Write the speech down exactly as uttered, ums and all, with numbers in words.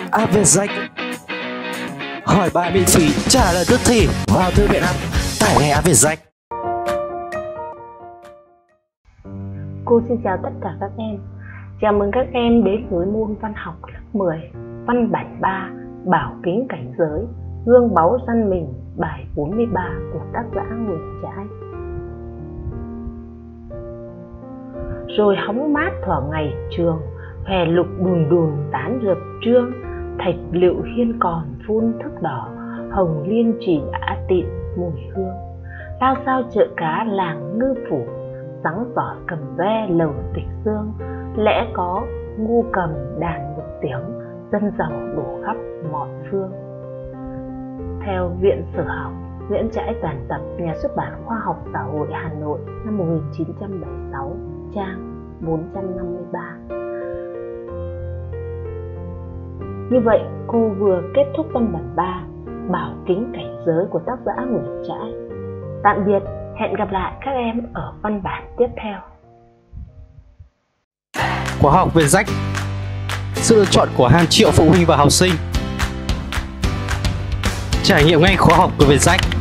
App Việt Danh. Hỏi bài miễn phí, trả lời tức thì. Vào thư viện app, tải ngay App Việt Danh. Cô xin chào tất cả các em. Chào mừng các em đến với môn văn học lớp mười, văn bản ba, Bảo kính cảnh giới, gương báu dân mình, bài bốn mươi ba của tác giả Nguyễn Trãi. Rồi hóng mát thỏa ngày trường, hè lục đùn đùn tán rực trương, thạch liệu hiên còn phun thức đỏ, hồng liên chỉ đã tịn mùi hương. Lao sao chợ cá làng ngư phủ, sáng giỏi cầm ve lầu tịch dương, lẽ có ngu cầm đàn một tiếng, dân giàu đổ khắp mọi phương. Theo Viện Sử học, Nguyễn Trãi toàn tập, nhà xuất bản Khoa học Xã hội Hà Nội, năm một nghìn chín trăm bảy mươi sáu, trang bốn trăm năm mươi ba. Như vậy, cô vừa kết thúc văn bản ba, Bảo kính cảnh giới của tác giả Nguyễn Trãi. Tạm biệt, hẹn gặp lại các em ở văn bản tiếp theo. Khóa học Việt Danh, sự lựa chọn của hàng triệu phụ huynh và học sinh. Trải nghiệm ngay khóa học của Việt Danh.